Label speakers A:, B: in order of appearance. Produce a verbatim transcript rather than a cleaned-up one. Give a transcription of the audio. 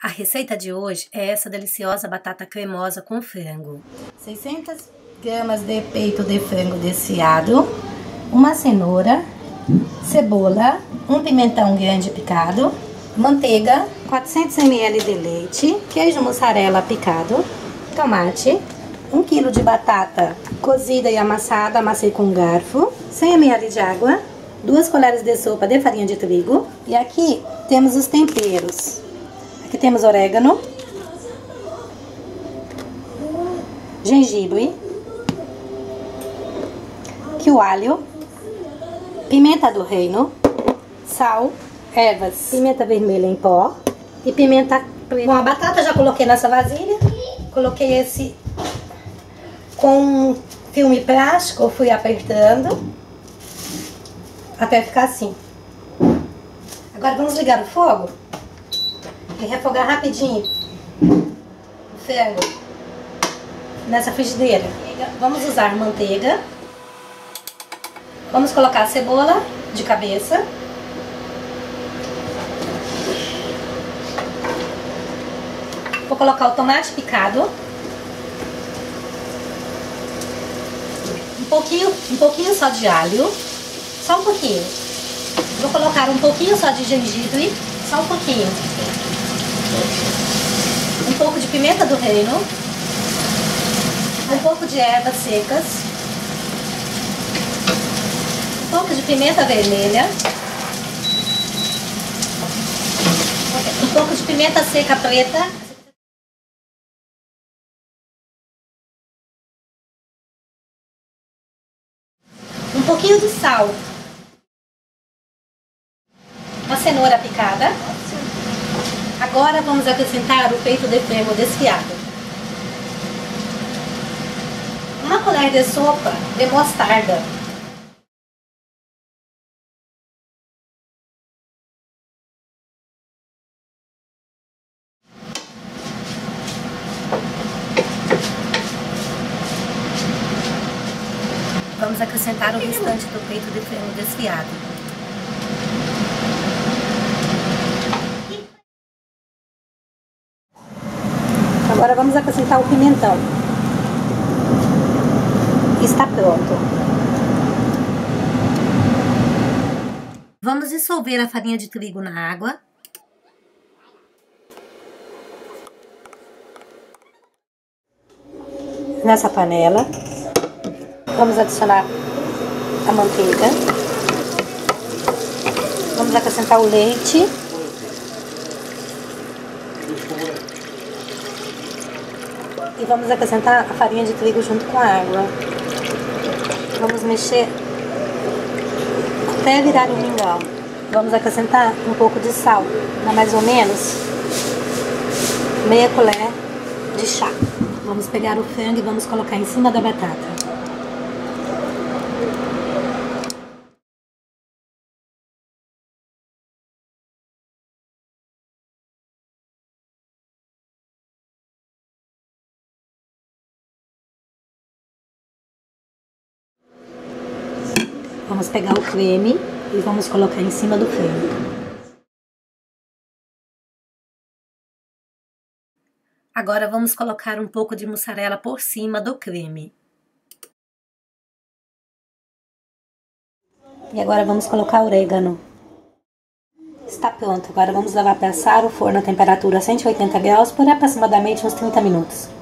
A: A receita de hoje é essa deliciosa batata cremosa com frango. seiscentas gramas de peito de frango desfiado, uma cenoura, cebola, um pimentão grande picado, manteiga, quatrocentos mililitros de leite, queijo mussarela picado, tomate, um quilo de batata cozida e amassada, amassei com um garfo, cem mililitros de água, duas colheres de sopa de farinha de trigo. E aqui temos os temperos. Aqui temos orégano, gengibre, aqui o alho, pimenta do reino, sal, ervas, pimenta vermelha em pó e pimenta preta. Bom, a batata já coloquei nessa vasilha, coloquei esse com filme plástico, fui apertando até ficar assim. Agora vamos ligar o fogo e refogar rapidinho o frango nessa frigideira. Vamos usar manteiga. Vamos colocar a cebola de cabeça. Vou colocar o tomate picado. Um pouquinho, um pouquinho só de alho. Só um pouquinho. Vou colocar um pouquinho só de gengibre. Só um pouquinho. Um pouco de pimenta do reino. Um pouco de ervas secas. Um pouco de pimenta vermelha. Um pouco de pimenta seca preta. Um pouquinho de sal. Uma cenoura picada. Agora vamos acrescentar o peito de frango desfiado. Uma colher de sopa de mostarda. Vamos acrescentar o restante do peito de frango desfiado. Agora vamos acrescentar o pimentão. Está pronto. Vamos dissolver a farinha de trigo na água. Nessa panela, vamos adicionar a manteiga. Vamos acrescentar o leite. E vamos acrescentar a farinha de trigo junto com a água. Vamos mexer até virar um mingau. Vamos acrescentar um pouco de sal, dá mais ou menos meia colher de chá. Vamos pegar o frango e vamos colocar em cima da batata. Vamos pegar o creme e vamos colocar em cima do frango. Agora vamos colocar um pouco de mussarela por cima do creme. E agora vamos colocar orégano. Está pronto. Agora vamos levar para assar o forno a temperatura cento e oitenta graus por aproximadamente uns trinta minutos.